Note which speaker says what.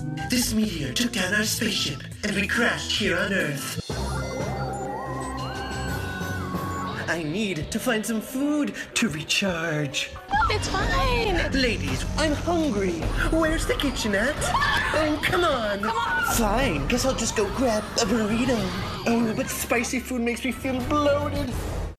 Speaker 1: This meteor took down our spaceship, and we crashed here on Earth. I need to find some food to recharge.
Speaker 2: It's fine.
Speaker 1: Ladies, I'm hungry. Where's the kitchen at? Oh, come on.
Speaker 2: Come on.
Speaker 1: Fine, guess I'll just go grab a burrito. Oh, but spicy food makes me feel bloated.